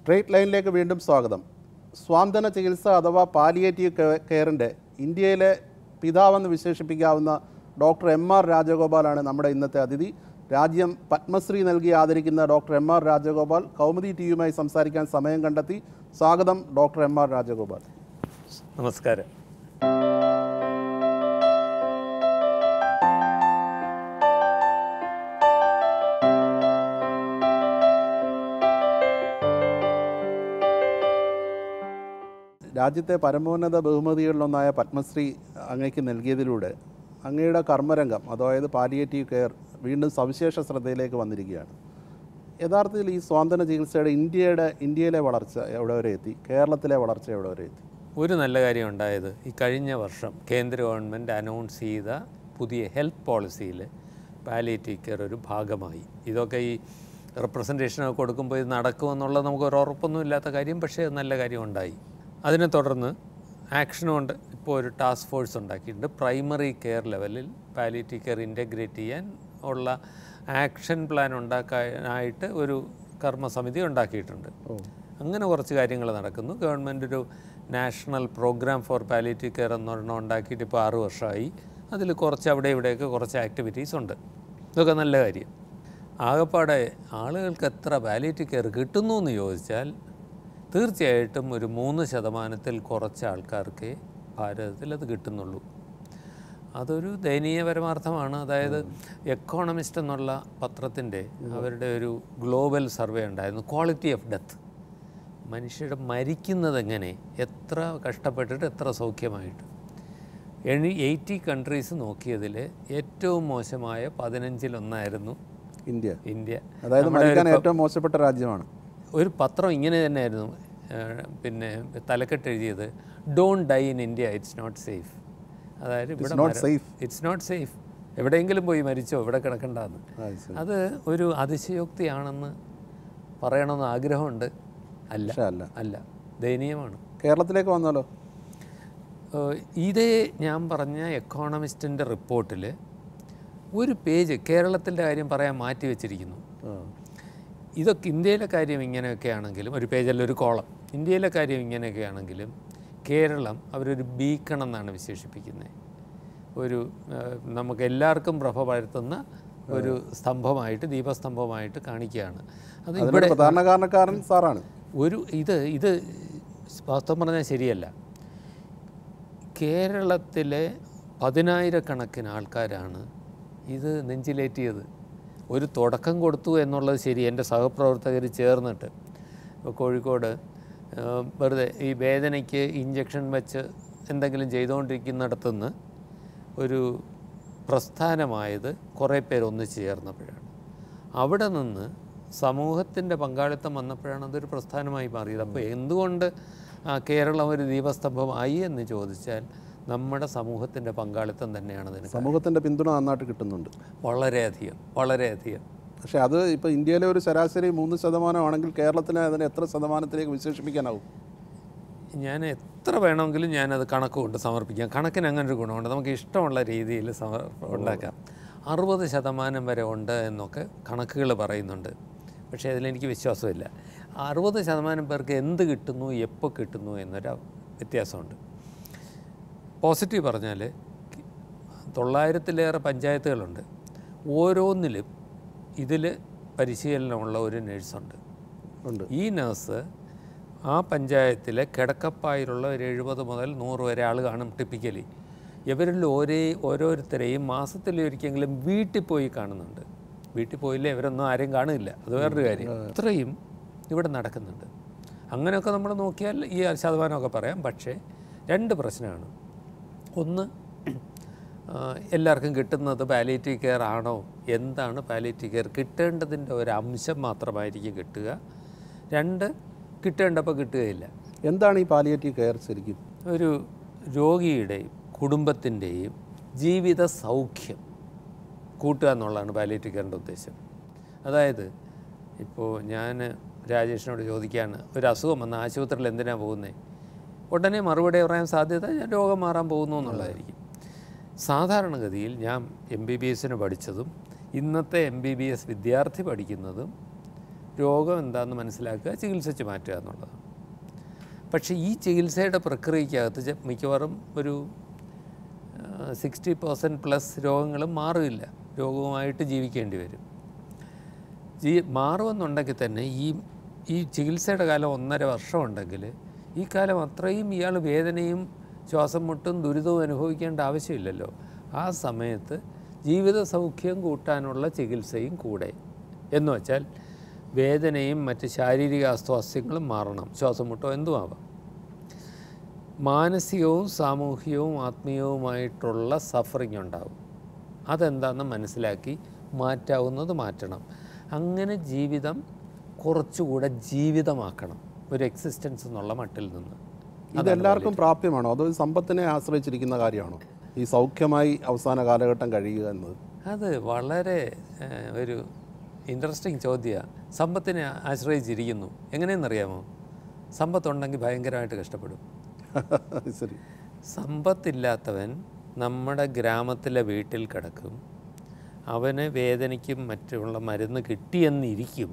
Straight ലൈനിലേക്ക് വീണ്ടും സ്വാഗതം. സ്വാന്തന ചികിത്സ അഥവാ പാലിയേറ്റീവ് കെയറിൻ്റെ ഇന്ത്യയിലെ പിതാവെന്ന് വിശേഷിപ്പിക്കാവുന്ന ഡോക്ടർ എം ആർ രാജഗോപാലാണ് നമ്മുടെ ഇന്നത്തെ അതിഥി. രാജ്യം പത്മശ്രീ നൽകി ആദരിക്കുന്ന doctor M R Rajagopal Kaumudi ടിവിയുമായി സംസാരിക്കാൻ സമയം കണ്ടെത്തി. സ്വാഗതം ഡോക്ടർ എം ആർ രാജഗോപാൽ. നമസ്കാരം. രാജ്യത്തെ പരമോന്നത ബഹുമതികളിലൊന്നായ പത്മശ്രീ അങ്ങയ്ക്ക് നൽകിയതിലൂടെ അങ്ങയുടെ കർമ്മരംഗം, അതായത് പാലിയേറ്റീവ് കെയർ, വീണ്ടും സവിശേഷ ശ്രദ്ധയിലേക്ക് വന്നിരിക്കുകയാണ്. യഥാർത്ഥത്തിൽ ഈ സ്വാന്തന ചികിത്സയുടെ ഇന്ത്യയിലെ വളർച്ച എവിടെ വരെ എത്തി? കേരളത്തിലെ വളർച്ച എവിടെ വരെ എത്തി? ഒരു നല്ല കാര്യം ഉണ്ടായത്, ഈ കഴിഞ്ഞ വർഷം കേന്ദ്ര ഗവൺമെൻറ് അനൗൺസ് ചെയ്ത പുതിയ ഹെൽത്ത് പോളിസിയിൽ പാലിയേറ്റീവ് കെയർ ഒരു ഭാഗമായി. ഇതൊക്കെ ഈ റെപ്രസെൻറ്റേഷനൊക്കെ കൊടുക്കുമ്പോൾ ഇത് നടക്കുമെന്നുള്ളത് നമുക്കൊരു ഉറപ്പൊന്നും ഇല്ലാത്ത കാര്യം, പക്ഷേ നല്ല കാര്യം ഉണ്ടായി. അതിനെ തുടർന്ന് ആക്ഷനുകൊണ്ട് ഇപ്പോൾ ഒരു ടാസ്ക് ഫോഴ്സ് ഉണ്ടാക്കിയിട്ടുണ്ട്. പ്രൈമറി കെയർ ലെവലിൽ പാലിയേറ്റീവ് കെയർ ഇൻ്റഗ്രേറ്റ് ചെയ്യാൻ ഉള്ള ആക്ഷൻ പ്ലാൻ ഉണ്ടാക്കാനായിട്ട് ഒരു കർമ്മസമിതി ഉണ്ടാക്കിയിട്ടുണ്ട്. അങ്ങനെ കുറച്ച് കാര്യങ്ങൾ നടക്കുന്നു. ഗവൺമെൻറ് ഒരു national program for palliative care എന്നൊരെണ്ണം ഉണ്ടാക്കിയിട്ട് ഇപ്പോൾ 6 വർഷമായി. അതിൽ കുറച്ച് അവിടെ ഇവിടെയൊക്കെ കുറച്ച് ആക്ടിവിറ്റീസ് ഉണ്ട്. ഇതൊക്കെ നല്ല കാര്യം. ആകപ്പാടെ ആളുകൾക്ക് എത്ര പാലിയേറ്റീവ് കെയർ കിട്ടുന്നു എന്ന് ചോദിച്ചാൽ തീർച്ചയായിട്ടും ഒരു 3% കുറച്ച് ആൾക്കാർക്ക് ഭാരതത്തിൽ അത് കിട്ടുന്നുള്ളൂ. അതൊരു ദയനീയ പരമാർത്ഥമാണ്. അതായത് എക്കോണമിസ്റ്റ് എന്നുള്ള പത്രത്തിൻ്റെ അവരുടെ ഒരു ഗ്ലോബൽ സർവേ ഉണ്ടായിരുന്നു, ക്വാളിറ്റി ഓഫ് ഡെത്ത്. മനുഷ്യരുടെ മരിക്കുന്നത് എങ്ങനെ, എത്ര കഷ്ടപ്പെട്ടിട്ട്, എത്ര സൗഖ്യമായിട്ട്. 80 കൺട്രീസ് നോക്കിയതിൽ ഏറ്റവും മോശമായ 15-1 ഇന്ത്യ. അതായത് ഏറ്റവും മോശപ്പെട്ട രാജ്യമാണ്. ഒരു പത്രം ഇങ്ങനെ തന്നെയായിരുന്നു പിന്നെ തലക്കെട്ട് എഴുതിയത്, don't die in India, it's not safe. അതായത് ഇവിടെ ഇറ്റ്സ് നോട്ട് സേഫ്, എവിടെയെങ്കിലും പോയി മരിച്ചോ, ഇവിടെ കിടക്കണ്ടെന്ന്. അത് ഒരു അതിശയോക്തിയാണെന്ന് പറയണമെന്ന് ആഗ്രഹമുണ്ട്. അല്ല, ദയനീയമാണ്. കേരളത്തിലേക്ക് വന്നാലോ? ഇതേ ഞാൻ പറഞ്ഞ എക്കോണമിസ്റ്റിൻ്റെ റിപ്പോർട്ടിൽ ഒരു പേജ് കേരളത്തിൻ്റെ കാര്യം പറയാൻ മാറ്റി വെച്ചിരിക്കുന്നു. ഇതൊക്കെ ഇന്ത്യയിലെ കാര്യം ഇങ്ങനെയൊക്കെ ആണെങ്കിലും, ഒരു പേജല്ല ഒരു കോളം, ഇന്ത്യയിലെ കാര്യം ഇങ്ങനെയൊക്കെ ആണെങ്കിലും കേരളം അവരൊരു ബീക്കൺ എന്നാണ് വിശേഷിപ്പിക്കുന്നത്. ഒരു നമുക്ക് എല്ലാവർക്കും പ്രഭ പരത്തുന്ന ഒരു സ്തംഭമായിട്ട്, ദീപസ്തംഭമായിട്ട് കാണിക്കുകയാണ്. അത് ഇവിടെ പ്രധാന കാരണക്കാരൻ സാറാണ്. ഇത് വാസ്തവം പറഞ്ഞാൽ ശരിയല്ല. കേരളത്തിലെ 10,000-കണക്കിന് ആൾക്കാരാണ് ഇത് നെഞ്ചിലേറ്റിയത്. ഒരു തുടക്കം കൊടുത്തു എന്നുള്ളത് ശരി. എൻ്റെ സഹപ്രവർത്തകർ ചേർന്നിട്ട് ഇപ്പോൾ കോഴിക്കോട് വെറുതെ ഈ വേദനയ്ക്ക് ഇഞ്ചക്ഷൻ വെച്ച് എന്തെങ്കിലും ചെയ്തുകൊണ്ടിരിക്കുന്നിടത്തുനിന്ന് ഒരു പ്രസ്ഥാനമായത് കുറേ പേർ ഒന്നിച്ച് ചേർന്നപ്പോഴാണ്. അവിടെ നിന്ന് സമൂഹത്തിൻ്റെ പങ്കാളിത്തം വന്നപ്പോഴാണ് അതൊരു പ്രസ്ഥാനമായി മാറിയത്. അപ്പോൾ എന്തുകൊണ്ട് കേരളം ഒരു ദീപസ്തംഭമായി എന്ന് ചോദിച്ചാൽ നമ്മുടെ സമൂഹത്തിൻ്റെ പങ്കാളിത്തം തന്നെയാണ് അതിന്. സമൂഹത്തിൻ്റെ പിന്തുണ നന്നായിട്ട് കിട്ടുന്നുണ്ട്, വളരെയധികം. പക്ഷേ അത് ഇപ്പോൾ ഇന്ത്യയിലെ ഒരു ശരാശരി 3% ആണെങ്കിൽ കേരളത്തിനെ അതിന് എത്ര ശതമാനത്തിലേക്ക് വിശേഷിപ്പിക്കാനാവും? ഞാൻ എത്ര വേണമെങ്കിലും ഞാനത് കണക്കുകൊണ്ട് സമർപ്പിക്കാം. കണക്കിന് അങ്ങനെ ഒരു ഗുണമുണ്ട്, നമുക്ക് ഇഷ്ടമുള്ള രീതിയിൽ ഉണ്ടാക്കാം. 60% വരെ ഉണ്ട് എന്നൊക്കെ കണക്കുകൾ പറയുന്നുണ്ട്. പക്ഷേ അതിലെനിക്ക് വിശ്വാസമില്ല. 60% പേർക്ക് എന്ത് കിട്ടുന്നു, എപ്പോൾ കിട്ടുന്നു എന്നൊരു വ്യത്യാസമുണ്ട്. പോസിറ്റീവ് പറഞ്ഞാൽ 900-ലേറെ പഞ്ചായത്തുകളുണ്ട്. ഓരോന്നിലും ഇതിൽ പരിശീലനമുള്ള ഒരു നേഴ്സുണ്ട്. ഈ നേഴ്സ് ആ പഞ്ചായത്തിലെ കിടക്കപ്പായിലുള്ള ഒരു 70 മുതൽ 100 വരെ ആൾ കാണും ടിപ്പിക്കലി. ഇവരിൽ ഓരോരുത്തരെയും മാസത്തിലൊരിക്കലെങ്കിലും വീട്ടിൽ പോയി കാണുന്നുണ്ട്. വീട്ടിൽ പോയില്ലേ ഇവരൊന്നും ആരെയും കാണില്ല, അത് വേറൊരു കാര്യം. ഇത്രയും ഇവിടെ നടക്കുന്നുണ്ട്. അങ്ങനെയൊക്കെ നമ്മൾ നോക്കിയാൽ ഈ ശതമാനമൊക്കെ പറയാം. പക്ഷേ 2 പ്രശ്നമാണ്. ഒന്ന്, എല്ലാവർക്കും കിട്ടുന്നത് പാലിയേറ്റീവ് കെയർ ആണോ? എന്താണ് പാലിയേറ്റീവ് കെയർ? കിട്ടേണ്ടതിൻ്റെ ഒരു അംശം മാത്രമായിരിക്കും കിട്ടുക. 2, കിട്ടേണ്ടപ്പോൾ കിട്ടുകയില്ല. എന്താണ് ഈ പാലിയേറ്റീവ് കെയർ ശരിക്കും? ഒരു രോഗിയുടെയും കുടുംബത്തിൻ്റെയും ജീവിത സൗഖ്യം കൂട്ടുക എന്നുള്ളതാണ് പാലിയേറ്റീവ് കെയറിൻ്റെ ഉദ്ദേശം. അതായത് ഇപ്പോൾ ഞാൻ രാജേഷിനോട് ചോദിക്കുകയാണ്, ഒരു അസുഖം വന്ന ആശുപത്രിയിൽ എന്തിനാണ് പോകുന്നത്? ഉടനെ മറുപടി പറയാൻ സാധ്യത ഞാൻ രോഗം മാറാൻ പോകുന്നു എന്നുള്ളതായിരിക്കും. സാധാരണഗതിയിൽ ഞാൻ MBBS പഠിച്ചതും ഇന്നത്തെ MBBS വിദ്യാർത്ഥി പഠിക്കുന്നതും രോഗം എന്താണെന്ന് മനസ്സിലാക്കുക, ചികിത്സിച്ച് മാറ്റുക എന്നുള്ളതാണ്. പക്ഷേ ഈ ചികിത്സയുടെ പ്രക്രിയക്കകത്ത് മിക്കവാറും ഒരു 60% രോഗങ്ങളും മാറില്ല, രോഗവുമായിട്ട് ജീവിക്കേണ്ടി വരും. മാറുമെന്നുണ്ടെങ്കിൽ തന്നെ ഈ ചികിത്സയുടെ കാലം 1.5 വർഷം ഉണ്ടെങ്കിൽ ഈ കാലം അത്രയും ഇയാൾ വേദനയും ശ്വാസം മുട്ടും ദുരിതവും അനുഭവിക്കേണ്ട ആവശ്യമില്ലല്ലോ. ആ സമയത്ത് ജീവിത സൗഖ്യം കൂട്ടാനുള്ള ചികിത്സയും കൂടെ, എന്ന് വെച്ചാൽ വേദനയും മറ്റ് ശാരീരിക അസ്വാസ്ഥ്യങ്ങളും മാറണം, ശ്വാസം മുട്ടോ എന്തുമാവാം. മാനസികവും സാമൂഹികവും ആത്മീയവുമായിട്ടുള്ള സഫറിങ് ഉണ്ടാവും. അതെന്താണെന്ന് മനസ്സിലാക്കി മാറ്റാവുന്നത് മാറ്റണം. അങ്ങനെ ജീവിതം കുറച്ചുകൂടെ ജീവിതമാക്കണം, ഒരു എക്സിസ്റ്റൻസ് എന്നുള്ള മട്ടിൽ നിന്ന്. ഇതെല്ലാവർക്കും പ്രാപ്യമാണോ, അതോ സമ്പത്തിനെ ആശ്രയിച്ചിരിക്കുന്ന കാര്യമാണോ ഈ സൗഖ്യമായി അവസാന കാലഘട്ടം കഴിയുക എന്നത്? അത് വളരെ ഒരു ഇൻട്രസ്റ്റിംഗ് ചോദ്യമാണ്. സമ്പത്തിനെ ആശ്രയിച്ചിരിക്കുന്നു എങ്ങനെയെന്നറിയാമോ? സമ്പത്തുണ്ടെങ്കിൽ ഭയങ്കരമായിട്ട് കഷ്ടപ്പെടും. ശരി. സമ്പത്തില്ലാത്തവൻ നമ്മുടെ ഗ്രാമത്തിലെ വീട്ടിൽ കിടക്കും, അവന് വേദനയ്ക്കും മറ്റുള്ള മരുന്ന് കിട്ടിയെന്നിരിക്കും,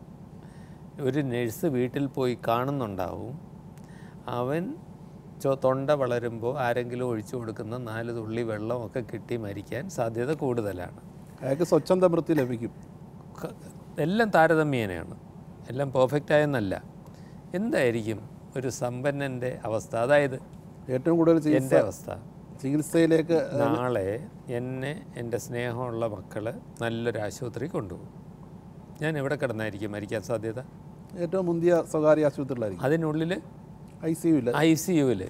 ഒരു നഴ്സ് വീട്ടിൽ പോയി കാണുന്നുണ്ടാവും, അവൻ തൊണ്ട വളരുമ്പോൾ ആരെങ്കിലും ഒഴിച്ചു കൊടുക്കുന്ന 4 തുള്ളി വെള്ളമൊക്കെ കിട്ടി മരിക്കാൻ സാധ്യത കൂടുതലാണ്. അയാൾക്ക് സ്വച്ഛന്ത വൃത്തി ലഭിക്കും. എല്ലാം താരതമ്യേനയാണ്, എല്ലാം പെർഫെക്റ്റായെന്നല്ല. എന്തായിരിക്കും ഒരു സമ്പന്നൻ്റെ അവസ്ഥ? അതായത് ഏറ്റവും കൂടുതൽ എൻ്റെ അവസ്ഥ, ചികിത്സയിലേക്ക് നാളെ എന്നെ എൻ്റെ സ്നേഹമുള്ള മക്കൾ നല്ലൊരു ആശുപത്രി കൊണ്ടുപോകും, ഞാൻ എവിടെ കിടന്നായിരിക്കും മരിക്കാൻ സാധ്യത? ഏറ്റവും മുന്തിയ സ്വകാര്യ ആശുപത്രികളായിരിക്കും. അതിനുള്ളിൽ ICUവിൽ.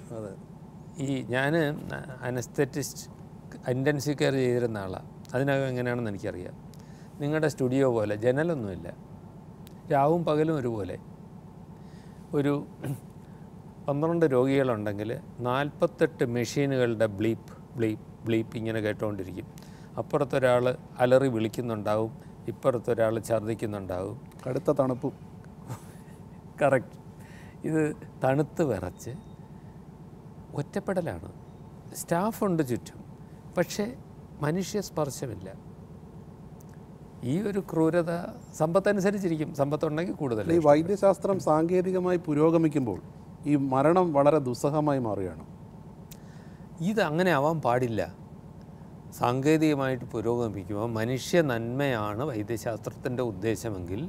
ഞാൻ അനസ്തെറ്റിസ്റ്റ് ഇൻറ്റൻസീവ് കെയർ ചെയ്തിരുന്ന ആളാണ്. അതിനകം എങ്ങനെയാണെന്ന് എനിക്കറിയാം. നിങ്ങളുടെ സ്റ്റുഡിയോ പോലെ ജനലൊന്നുമില്ല, രാവും പകലും ഒരുപോലെ. ഒരു 12 രോഗികളുണ്ടെങ്കിൽ 48 മെഷീനുകളുടെ ബ്ലീപ്പ് ഇങ്ങനെ കേട്ടുകൊണ്ടിരിക്കും. അപ്പുറത്തൊരാൾ അലറി വിളിക്കുന്നുണ്ടാവും, ഇപ്പുറത്തൊരാൾ ഛർദ്ദിക്കുന്നുണ്ടാവും. കടുത്ത തണുപ്പും. കറക്റ്റ്. ഇത് തണുത്ത് വിറച്ച് ഒറ്റപ്പെടലാണ്. സ്റ്റാഫുണ്ട് ചുറ്റും, പക്ഷേ മനുഷ്യ സ്പർശമില്ല. ഈ ഒരു ക്രൂരത സമ്പത്തനുസരിച്ചിരിക്കും, സമ്പത്തുണ്ടെങ്കിൽ കൂടുതൽ. ഈ വൈദ്യശാസ്ത്രം സാങ്കേതികമായി പുരോഗമിക്കുമ്പോൾ ഈ മരണം വളരെ ദുസ്സഹമായി മാറുകയാണ്. ഇത് അങ്ങനെ ആവാൻ പാടില്ല. സാങ്കേതികമായിട്ട് പുരോഗമിക്കുമ്പോൾ മനുഷ്യ നന്മയാണ് വൈദ്യശാസ്ത്രത്തിൻ്റെ ഉദ്ദേശമെങ്കിൽ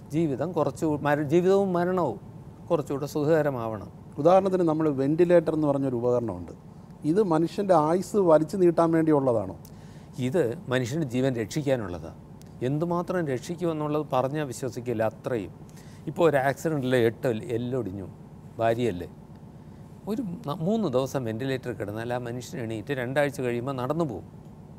ജീവിതവും മരണവും കുറച്ചുകൂടെ സുഖകരമാവണം. ഉദാഹരണത്തിന് നമ്മൾ വെന്റിലേറ്റർ എന്ന് പറഞ്ഞൊരു ഉപകരണമുണ്ട്. ഇത് മനുഷ്യൻ്റെ ആയുസ് വലിച്ചു നീട്ടാൻ വേണ്ടിയുള്ളതാണോ? ഇത് മനുഷ്യൻ്റെ ജീവൻ രക്ഷിക്കാനുള്ളതാണ്. എന്തുമാത്രം രക്ഷിക്കുമെന്നുള്ളത് പറഞ്ഞാൽ വിശ്വസിക്കില്ല, അത്രയും. ഇപ്പോൾ ഒരു ആക്സിഡൻറ്റിൽ 8 എല്ലൊടിഞ്ഞു, ഭാര്യയല്ലേ, ഒരു 3 ദിവസം വെന്റിലേറ്റർ കിടന്നാൽ ആ മനുഷ്യൻ എണീറ്റ് 2 ആഴ്ച കഴിയുമ്പോൾ നടന്നു പോകും.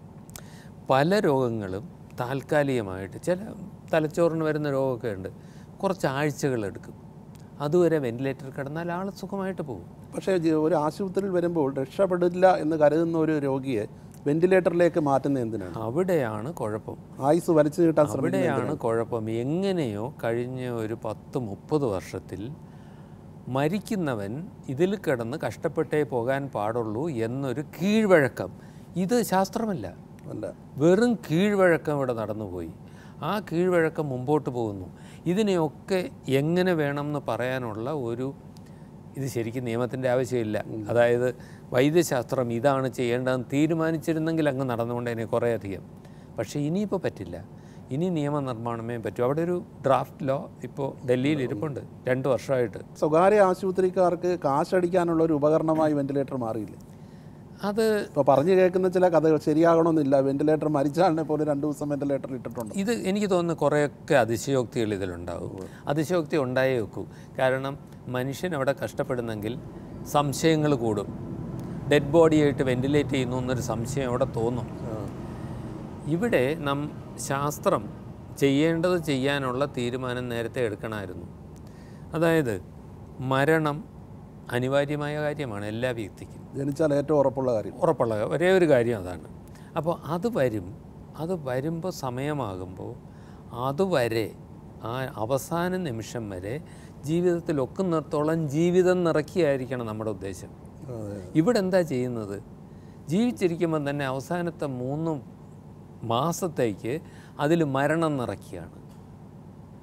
പല രോഗങ്ങളും താൽക്കാലികമായിട്ട്, ചില തലച്ചോറിന് വരുന്ന രോഗമൊക്കെ ഉണ്ട്, കുറച്ച് ആഴ്ചകളെടുക്കും. അതുവരെ വെന്റിലേറ്റർ കിടന്നാൽ ആൾ സുഖമായിട്ട് പോകും. പക്ഷേ ഒരു ആശുപത്രിയിൽ വരുമ്പോൾ രക്ഷപ്പെടില്ല എന്ന് കരുതുന്ന ഒരു രോഗിയെ വെന്റിലേറ്ററിലേക്ക് മാറ്റുന്നത് എന്തിനാണ്? അവിടെയാണ് കുഴപ്പം. ആയുസ് വലിച്ചു നീട്ടാൻ അവിടെയാണ് കുഴപ്പം. എങ്ങനെയോ കഴിഞ്ഞ ഒരു 10-30 വർഷത്തിൽ മരിക്കുന്നവൻ ഇതിൽ കിടന്ന് കഷ്ടപ്പെട്ടേ പോകാൻ പാടുള്ളൂ എന്നൊരു കീഴ്വഴക്കം. ഇത് ശാസ്ത്രമല്ല, വെറും കീഴ്വഴക്കം ഇവിടെ നടന്നുപോയി. ആ കീഴ്വഴക്കം മുമ്പോട്ട് പോകുന്നു. ഇതിനെയൊക്കെ എങ്ങനെ വേണമെന്ന് പറയാനുള്ള ഇത് ശരിക്കും നിയമത്തിൻ്റെ ആവശ്യമില്ല. അതായത് വൈദ്യശാസ്ത്രം ഇതാണ് ചെയ്യേണ്ടതെന്ന് തീരുമാനിച്ചിരുന്നെങ്കിൽ അങ്ങ് നടന്നുകൊണ്ടതിനെ കുറേയധികം. പക്ഷേ ഇനിയിപ്പോൾ പറ്റില്ല. ഇനി നിയമനിർമ്മാണമേ പറ്റൂ. അവിടെ ഒരു ഡ്രാഫ്റ്റ് ലോ ഇപ്പോൾ ഡൽഹിയിൽ ഇരിപ്പുണ്ട് 2 വർഷമായിട്ട്. സ്വകാര്യ ആശുപത്രിക്കാർക്ക് കാശടിക്കാനുള്ള ഒരു ഉപകരണമായി വെന്റിലേറ്റർ മാറിയില്ലേ? അത് ഇപ്പോൾ പറഞ്ഞു കേൾക്കുന്ന ചില കഥകൾ ശരിയാകണമെന്നില്ല. വെന്റിലേറ്റർ മരിച്ചാലിനെ പോലെ 2 ദിവസം വെന്റിലേറ്റർ ഇട്ടിട്ടുണ്ട്. ഇത് എനിക്ക് തോന്നുന്നു കുറേയൊക്കെ അതിശയോക്തികൾ ഇതിലുണ്ടാവും. അതിശയോക്തി ഉണ്ടായേ വെക്കൂ. കാരണം മനുഷ്യൻ അവിടെ കഷ്ടപ്പെടുന്നെങ്കിൽ സംശയങ്ങൾ കൂടും. ഡെഡ് ബോഡിയായിട്ട് വെന്റിലേറ്റ് ചെയ്യുന്നു എന്നൊരു സംശയം അവിടെ തോന്നും. ഇവിടെ ശാസ്ത്രം ചെയ്യേണ്ടത് ചെയ്യാനുള്ള തീരുമാനം നേരത്തെ എടുക്കണമായിരുന്നു. അതായത് മരണം അനിവാര്യമായ കാര്യമാണ് എല്ലാ വ്യക്തിക്കും. ജനിച്ചാൽ ഏറ്റവും ഉറപ്പുള്ള ഒരേ ഒരു കാര്യം അതാണ്. അപ്പോൾ അത് വരുമ്പോൾ സമയമാകുമ്പോൾ അതുവരെ ആ അവസാന നിമിഷം വരെ ജീവിതത്തിൽ ഒക്കുന്നിടത്തോളം ജീവിതം നിറക്കിയായിരിക്കണം നമ്മുടെ ഉദ്ദേശം. ഇവിടെ എന്താ ചെയ്യുന്നത്? ജീവിച്ചിരിക്കുമ്പം തന്നെ അവസാനത്തെ 3 മാസത്തേക്ക് അതിൽ മരണം നിറയ്ക്കുകയാണ്.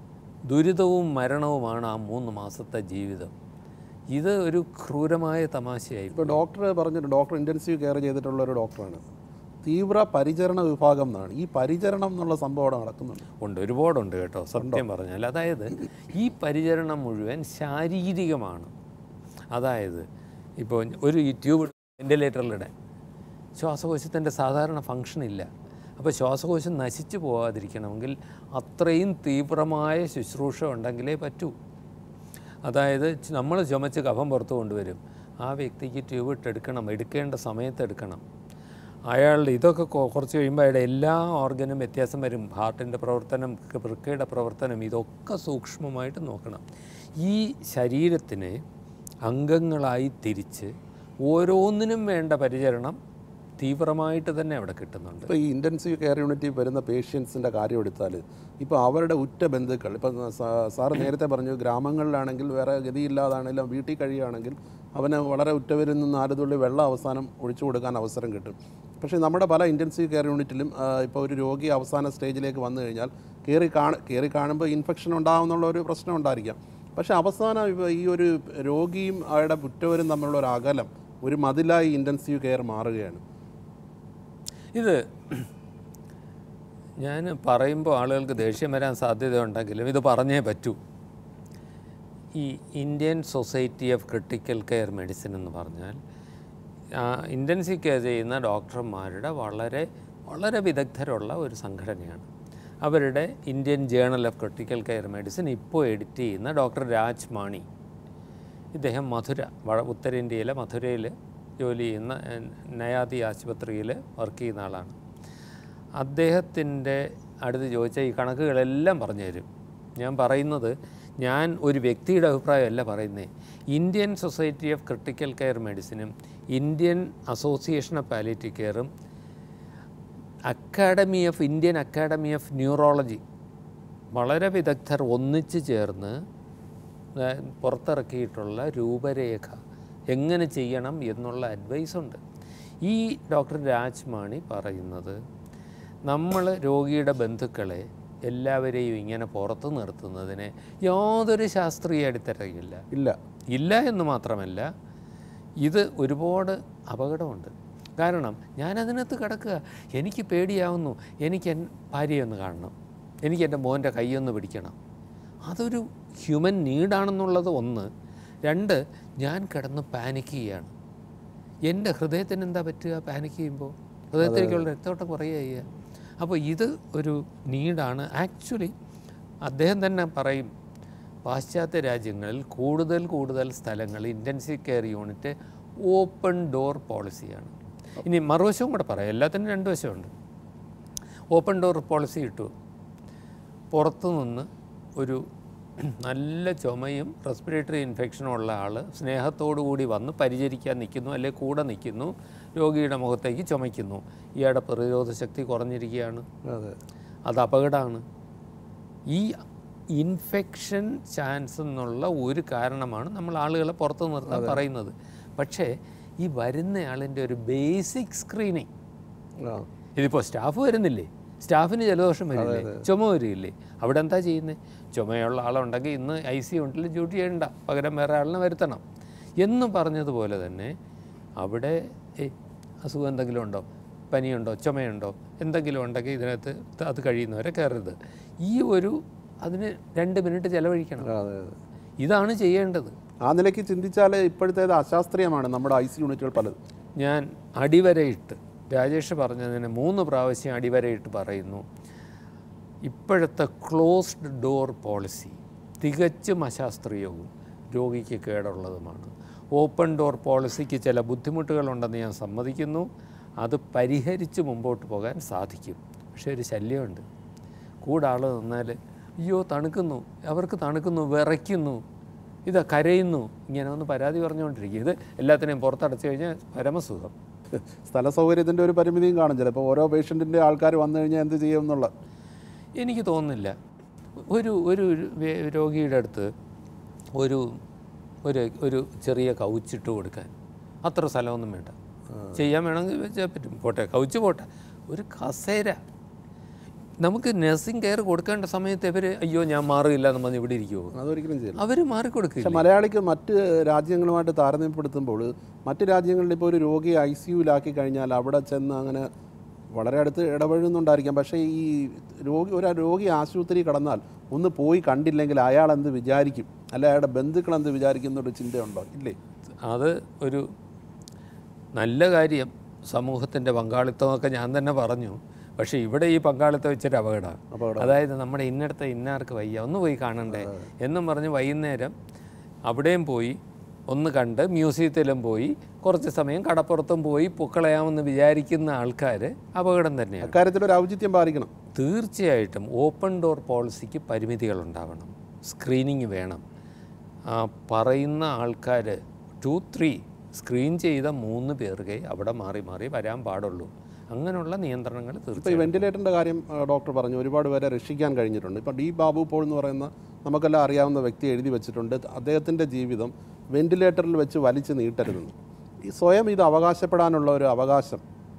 ദുരിതവും മരണവുമാണ് ആ 3 മാസത്തെ ജീവിതം. ഇത് ഒരു ക്രൂരമായ തമാശയായി. ഇപ്പോൾ ഡോക്ടർ പറഞ്ഞിട്ട് ഡോക്ടർ ഇൻറ്റൻസീവ് കെയർ ചെയ്തിട്ടുള്ള ഒരു ഡോക്ടറാണ്. തീവ്ര പരിചരണ വിഭാഗം എന്നാണ്. ഈ പരിചരണം എന്നുള്ള സംഭവം അവിടെ നടക്കുന്നുണ്ട്. ഉണ്ട്, ഒരുപാടുണ്ട് കേട്ടോ, സത്യം പറഞ്ഞാൽ. അതായത് ഈ പരിചരണം മുഴുവൻ ശാരീരികമാണ്. അതായത് ഇപ്പോൾ ഒരു ട്യൂബ് വെൻറ്റിലേറ്ററിലിടെ ശ്വാസകോശത്തിൻ്റെ സാധാരണ ഫങ്ഷനില്ല. അപ്പോൾ ശ്വാസകോശം നശിച്ചു പോകാതിരിക്കണമെങ്കിൽ അത്രയും തീവ്രമായ ശുശ്രൂഷ ഉണ്ടെങ്കിലേ പറ്റൂ. അതായത് നമ്മൾ ചുമച്ച് കഫം പുറത്ത് കൊണ്ടുവരും, ആ വ്യക്തിക്ക് ട്യൂബ് ഇട്ടെടുക്കണം, എടുക്കേണ്ട സമയത്ത് എടുക്കണം. അയാളുടെ ഇതൊക്കെ കുറച്ച് കഴിയുമ്പോൾ അയാളുടെ എല്ലാ ഓർഗനും വ്യത്യാസം വരും. ഹാർട്ടിൻ്റെ പ്രവർത്തനം, വൃക്കയുടെ പ്രവർത്തനം, ഇതൊക്കെ സൂക്ഷ്മമായിട്ട് നോക്കണം. ഈ ശരീരത്തിനെ അംഗങ്ങളായി തിരിച്ച് ഓരോന്നിനും വേണ്ട പരിചരണം തീവ്രമായിട്ട് തന്നെ അവിടെ കിട്ടുന്നുണ്ട്. ഇപ്പോൾ ഈ ഇൻറ്റൻസീവ് കെയർ യൂണിറ്റിൽ വരുന്ന പേഷ്യൻസിൻ്റെ കാര്യം എടുത്താൽ ഇപ്പോൾ അവരുടെ ഉറ്റ ബന്ധുക്കൾ, ഇപ്പം സാറ് നേരത്തെ പറഞ്ഞു ഗ്രാമങ്ങളിലാണെങ്കിൽ വേറെ ഗതിയില്ലാതാണെങ്കിലും വീട്ടിൽ കഴിയുകയാണെങ്കിൽ അവന് വളരെ ഉറ്റവരിൽ നിന്ന് 4 തുള്ളി വെള്ളം അവസാനം ഒഴിച്ചു കൊടുക്കാൻ അവസരം കിട്ടും. പക്ഷേ നമ്മുടെ പല ഇൻറ്റൻസീവ് കെയർ യൂണിറ്റിലും ഇപ്പോൾ ഒരു രോഗി അവസാന സ്റ്റേജിലേക്ക് വന്നു കഴിഞ്ഞാൽ കയറി കാണുമ്പോൾ ഇൻഫെക്ഷൻ ഉണ്ടാകുന്നുള്ള ഒരു പ്രശ്നം ഉണ്ടായിരിക്കാം. പക്ഷേ അവസാനം ഈ ഒരു രോഗിയും അയാളുടെ ഉറ്റവരും തമ്മിലുള്ള ഒരു അകലം, ഒരു മതിലായി ഇൻറ്റൻസീവ് കെയർ മാറുകയാണ്. ഇത് ഞാൻ പറയുമ്പോൾ ആളുകൾക്ക് ദേഷ്യം വരാൻ സാധ്യതയുണ്ടെങ്കിലും ഇത് പറഞ്ഞേ പറ്റൂ. ഈ Indian Society of Critical Care Medicine എന്ന് പറഞ്ഞാൽ ഇൻറ്റൻസീവ് കെയർ ചെയ്യുന്ന ഡോക്ടർമാരുടെ വളരെ വളരെ വിദഗ്ധരുള്ള ഒരു സംഘടനയാണ്. അവരുടെ Indian Journal of Critical Care Medicine ഇപ്പോൾ എഡിറ്റ് ചെയ്യുന്ന ഡോക്ടർ രാജ് മാണി, ഇദ്ദേഹം ഉത്തരേന്ത്യയിലെ മധുരയിൽ ജോലി ചെയ്യുന്ന നയാദി ആശുപത്രിയിൽ വർക്ക് ചെയ്യുന്ന ആളാണ്. അദ്ദേഹത്തിൻ്റെ അടുത്ത് ചോദിച്ചാൽ ഈ കണക്കുകളെല്ലാം പറഞ്ഞു തരും. ഞാൻ പറയുന്നത്, ഞാൻ ഒരു വ്യക്തിയുടെ അഭിപ്രായമല്ല പറയുന്നത്. Indian Society of Critical Care മെഡിസിനും ഇന്ത്യൻ അസോസിയേഷൻ ഓഫ് പാലിയേറ്റീവ് കെയറും ഇന്ത്യൻ അക്കാഡമി ഓഫ് ന്യൂറോളജി വളരെ വിദഗ്ധർ ഒന്നിച്ചു ചേർന്ന് പുറത്തിറക്കിയിട്ടുള്ള രൂപരേഖ എങ്ങനെ ചെയ്യണം എന്നുള്ള അഡ്വൈസുണ്ട്. ഈ ഡോക്ടർ രാജ് മാണി പറയുന്നത്, നമ്മൾ രോഗിയുടെ ബന്ധുക്കളെ എല്ലാവരെയും ഇങ്ങനെ പുറത്ത് നിർത്തുന്നതിന് യാതൊരു ശാസ്ത്രീയ അടിത്തറയില്ല ഇല്ല എന്ന് മാത്രമല്ല, ഇത് ഒരുപാട് അപകടമുണ്ട്. കാരണം ഞാനതിനകത്ത് കിടക്കുക, എനിക്ക് പേടിയാവുന്നു, എനിക്ക് ഭാര്യയൊന്ന് കാണണം, എനിക്ക് എൻ്റെ മോൻ്റെ കൈയൊന്ന് പിടിക്കണം. അതൊരു ഹ്യൂമൻ നീഡാണെന്നുള്ളത് ഒന്ന്. 2, ഞാൻ കിടന്ന് പാനിക് ചെയ്യുകയാണ്. എൻ്റെ ഹൃദയത്തിന് എന്താ പറ്റുക പാനിക് ചെയ്യുമ്പോൾ? ഹൃദയത്തിലേക്കുള്ള രക്തോട്ടം കുറയുക. അപ്പോൾ ഇത് ഒരു നീഡാണ്. ആക്ച്വലി അദ്ദേഹം തന്നെ പറയും, പാശ്ചാത്യ രാജ്യങ്ങളിൽ കൂടുതൽ സ്ഥലങ്ങൾ intensive care unit open door പോളിസിയാണ്. ഇനി മറുവശവും കൂടെ പറയാം, എല്ലാത്തിനും 2 വശമുണ്ട്. ഓപ്പൺ ഡോർ പോളിസി ഇട്ടു, പുറത്തുനിന്ന് ഒരു നല്ല ചുമയും റെസ്പിറേറ്ററി ഇൻഫെക്ഷനും ഉള്ള ആൾ സ്നേഹത്തോടു കൂടി വന്ന് പരിചരിക്കാൻ നിൽക്കുന്നു, അല്ലെങ്കിൽ കൂടെ നിൽക്കുന്നു, രോഗിയുടെ മുഖത്തേക്ക് ചുമയ്ക്കുന്നു. ഇയാളുടെ പ്രതിരോധ ശക്തി കുറഞ്ഞിരിക്കുകയാണ്. അത് അപകടമാണ്. ഈ ഇൻഫെക്ഷൻ ചാൻസ് എന്നുള്ള ഒരു കാരണമാണ് നമ്മൾ ആളുകളെ പുറത്ത് നിർത്താൻ പറയുന്നത്. പക്ഷേ ഈ വരുന്നയാളിൻ്റെ ഒരു ബേസിക് സ്ക്രീനിങ്, ഇതിപ്പോൾ സ്റ്റാഫ് വരുന്നില്ലേ, സ്റ്റാഫിന് ജലദോഷം വരില്ലേ, ചുമ വരില്ലേ, അവിടെ എന്താ ചെയ്യുന്നത്? ചുമയുള്ള ആളുണ്ടെങ്കിൽ ഇന്ന് IC യൂണിറ്റിൽ ഡ്യൂട്ടി ചെയ്യണ്ട, പകരം വേറെ ആളിനെ വരുത്തണം എന്ന് പറഞ്ഞതുപോലെ തന്നെ അവിടെ അസുഖം എന്തെങ്കിലും ഉണ്ടോ, പനിയുണ്ടോ, ചുമയുണ്ടോ, എന്തെങ്കിലും ഉണ്ടെങ്കിൽ ഇതിനകത്ത് അത് കഴിയുന്നവരെ കയറരുത്. അതിന് 2 മിനിറ്റ് ചിലവഴിക്കണം. ഇതാണ് ചെയ്യേണ്ടത്. ആ നിലയ്ക്ക് ചിന്തിച്ചാൽ ഇപ്പോഴത്തേത് അശാസ്ത്രീയമാണ് നമ്മുടെ IC യൂണിറ്റുകൾ പലത്. ഞാൻ അടിവരയിട്ട്, രാജേഷ് പറഞ്ഞതിന് 3 പ്രാവശ്യം അടിവരയിട്ട് പറയുന്നു, ഇപ്പോഴത്തെ ക്ലോസ്ഡ് ഡോർ പോളിസി തികച്ചും അശാസ്ത്രീയവും രോഗിക്ക് കേടുള്ളതുമാണ്. ഓപ്പൺ ഡോർ പോളിസിക്ക് ചില ബുദ്ധിമുട്ടുകളുണ്ടെന്ന് ഞാൻ സമ്മതിക്കുന്നു. അത് പരിഹരിച്ച് മുമ്പോട്ട് പോകാൻ സാധിക്കും. പക്ഷേ ഒരു ശല്യമുണ്ട്, കൂടെ ആൾ നിന്നാൽ അയ്യോ തണുക്കുന്നു, അവർക്ക് തണുക്കുന്നു, വിറയ്ക്കുന്നു, ഇതാ കരയുന്നു, ഇങ്ങനെ ഒന്ന് പരാതി പറഞ്ഞുകൊണ്ടിരിക്കും. ഇത് എല്ലാത്തിനെയും പുറത്തടച്ചു കഴിഞ്ഞാൽ പരമസുഖം. സ്ഥല സൗകര്യത്തിൻ്റെ ഒരു പരിമിതിയും കാണും. ചിലപ്പോൾ ഓരോ പേഷ്യൻറ്റിൻ്റെ ആൾക്കാർ വന്നു കഴിഞ്ഞാൽ എന്ത് ചെയ്യും എന്നുള്ള എനിക്ക് തോന്നുന്നില്ല. ഒരു രോഗിയുടെ അടുത്ത് ഒരു ചെറിയ കൗച്ചിട്ട് കൊടുക്കാൻ അത്ര സ്ഥലമൊന്നും വേണ്ട. ചെയ്യാൻ വേണമെങ്കിൽ വെച്ചാൽ പറ്റും, പോട്ടെ, കൗച്ച് പോട്ടെ, ഒരു കസേര നമുക്ക് നഴ്സിംഗ് കെയർ കൊടുക്കേണ്ട സമയത്ത് ഇവർ അയ്യോ ഞാൻ മാറില്ല എന്ന് പറഞ്ഞ് ഇവിടെ ഇരിക്കുമോ? അതൊരിക്കലും ചെയ്യില്ല. അവർ മാറിക്കൊടുക്കില്ല. പക്ഷേ മലയാളിക്ക് മറ്റ് രാജ്യങ്ങളുമായിട്ട് താരതമ്യപ്പെടുത്തുമ്പോൾ മറ്റ് രാജ്യങ്ങളിൽ ഇപ്പോൾ ഒരു രോഗിയെ ICUവിലാക്കി കഴിഞ്ഞാൽ അവിടെ ചെന്ന് അങ്ങനെ വളരെ അടുത്ത് ഇടപഴകുന്നുണ്ടായിരിക്കാം. പക്ഷേ ഈ രോഗി ആശുപത്രി കടന്നാൽ ഒന്ന് പോയി കണ്ടില്ലെങ്കിൽ അയാൾ എന്ത് വിചാരിക്കും, അല്ല അയാളുടെ ബന്ധുക്കൾ എന്ത് വിചാരിക്കും എന്നൊരു ചിന്തയുണ്ടോ? ഇല്ലേ? അത് ഒരു നല്ല കാര്യം, സമൂഹത്തിൻ്റെ പങ്കാളിത്തമൊക്കെ ഞാൻ തന്നെ പറഞ്ഞു. പക്ഷേ ഇവിടെ ഈ പങ്കാളിത്തം വെച്ചിട്ട് അപകടമാണ്. അതായത് നമ്മുടെ ഇന്നടത്തെ ഇന്നാർക്ക് വയ്യ, ഒന്ന് പോയി കാണണ്ടേ എന്നും പറഞ്ഞ് വൈകുന്നേരം അവിടെയും പോയി ഒന്ന് കണ്ട് മ്യൂസിയത്തിലും പോയി കുറച്ച് സമയം കടപ്പുറത്തും പോയി പൊക്കളയാമെന്ന് വിചാരിക്കുന്ന ആൾക്കാർ അപകടം തന്നെയാണ്. അക്കാര്യത്തിലൊരു ഔചിത്യം പാലിക്കണം. തീർച്ചയായിട്ടും ഓപ്പൺ ഡോർ പോളിസിക്ക് പരിമിതികളുണ്ടാവണം. സ്ക്രീനിങ് വേണം. പറയുന്ന ആൾക്കാർ 2-3 സ്ക്രീൻ ചെയ്ത 3 പേർക്ക് അവിടെ മാറി മാറി വരാൻ പാടുള്ളൂ. അങ്ങനെയുള്ള നിയന്ത്രണങ്ങൾ ഇപ്പോൾ ഈ തീർച്ചയായും. വെന്റിലേറ്ററിൻ്റെ കാര്യം ഡോക്ടർ പറഞ്ഞു, ഒരുപാട് പേരെ രക്ഷിക്കാൻ കഴിഞ്ഞിട്ടുണ്ട്. ഇപ്പോൾ ഡി ബാബു പോൾ എന്ന് പറയുന്ന നമുക്കെല്ലാം അറിയാവുന്ന വ്യക്തി എഴുതി വെച്ചിട്ടുണ്ട്, അദ്ദേഹത്തിൻ്റെ ജീവിതം വെന്റിലേറ്ററിൽ വെച്ച് വലിച്ചു നീട്ടരുതെന്ന്. ഈ സ്വയം ഇത് അവകാശപ്പെടാനുള്ള ഒരു അവകാശം,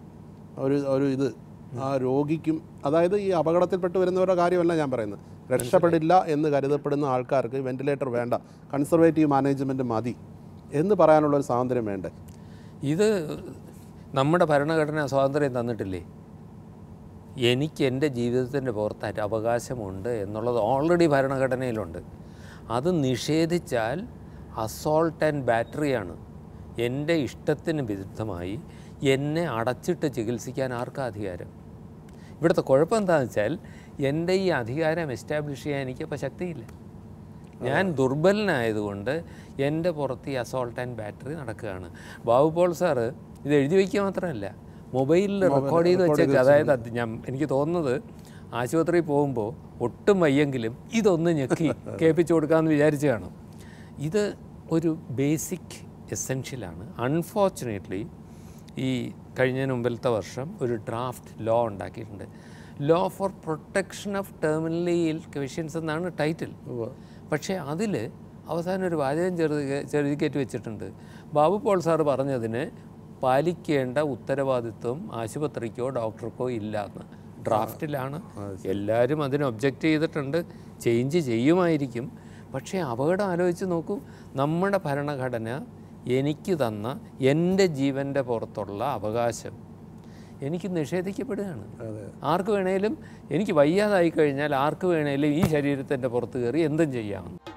ഇത് ആ രോഗിക്കും, അതായത് ഈ അപകടത്തിൽപ്പെട്ട് വരുന്നവരുടെ കാര്യമല്ല ഞാൻ പറയുന്നത്, രക്ഷപ്പെടില്ല എന്ന് കരുതപ്പെടുന്ന ആൾക്കാർക്ക് വെന്റിലേറ്റർ വേണ്ട, കൺസർവേറ്റീവ് മാനേജ്മെൻറ്റ് മതി എന്ന് പറയാനുള്ളൊരു സ്വാതന്ത്ര്യം വേണ്ടേ? ഇത് നമ്മുടെ ഭരണഘടന സ്വാതന്ത്ര്യം തന്നിട്ടില്ലേ? എനിക്ക് എൻ്റെ ജീവിതത്തിൻ്റെ പുറത്തായിട്ട് അവകാശമുണ്ട് എന്നുള്ളത് ഓൾറെഡി ഭരണഘടനയിലുണ്ട്. അത് നിഷേധിച്ചാൽ അസോൾട്ട് ആൻഡ് ബാറ്ററിയാണ്. എൻ്റെ ഇഷ്ടത്തിന് വിരുദ്ധമായി എന്നെ അടച്ചിട്ട് ചികിത്സിക്കാൻ ആർക്കാ അധികാരം? ഇവിടുത്തെ കുഴപ്പം എന്താണെന്ന് വെച്ചാൽ എൻ്റെ ഈ അധികാരം എസ്റ്റാബ്ലിഷ് ചെയ്യാൻ എനിക്കിപ്പോൾ ശക്തിയില്ല. ഞാൻ ദുർബലനായതുകൊണ്ട് എൻ്റെ പുറത്ത് ഈ അസോൾട്ട് ആൻഡ് ബാറ്ററി നടക്കുകയാണ്. ബാബു പോൾ സാറ് ഇത് എഴുതി വയ്ക്കുക മാത്രമല്ല, മൊബൈലിൽ റെക്കോർഡ് ചെയ്ത് വെച്ചേക്ക്. അതായത് എനിക്ക് തോന്നുന്നത് ആശുപത്രിയിൽ പോകുമ്പോൾ ഒട്ടും വയ്യെങ്കിലും ഇതൊന്ന് ഞെക്കി കേൾപ്പിച്ചു കൊടുക്കാമെന്ന് വിചാരിച്ച് കാണും. ഇത് ഒരു ബേസിക് എസെൻഷ്യലാണ്. അൺഫോർച്ചുനേറ്റ്ലി ഈ കഴിഞ്ഞതിന് മുമ്പിലത്തെ വർഷം ഒരു ഡ്രാഫ്റ്റ് ലോ ഉണ്ടാക്കിയിട്ടുണ്ട്. Law for protection of terminally ill patients എന്നാണ് ടൈറ്റിൽ. പക്ഷേ അതിൽ അവസാനം ഒരു വാചകം ചെറുതിക്കയറ്റി വെച്ചിട്ടുണ്ട്. ബാബു പോൾ സാറ് പറഞ്ഞതിന് പാലിക്കേണ്ട ഉത്തരവാദിത്വം ആശുപത്രിക്കോ ഡോക്ടർക്കോ ഇല്ലയെന്ന് ഡ്രാഫ്റ്റിലാണ്. എല്ലാവരും അതിന് ഒബ്ജക്റ്റ് ചെയ്തിട്ടുണ്ട്, ചേഞ്ച് ചെയ്യുമായിരിക്കും. പക്ഷേ അപകടം ആലോചിച്ച് നോക്കൂ, നമ്മുടെ ഭരണഘടന എനിക്ക് തന്ന എൻ്റെ ജീവൻ്റെ പുറത്തുള്ള അവകാശം എനിക്ക് നിഷേധിക്കപ്പെടുകയാണ്. ആർക്ക് വേണേലും, എനിക്ക് വയ്യാതായി കഴിഞ്ഞാൽ ആർക്ക് വേണേലും ഈ ശരീരത്തിൻ്റെ പുറത്ത് കയറി എന്തും ചെയ്യാം.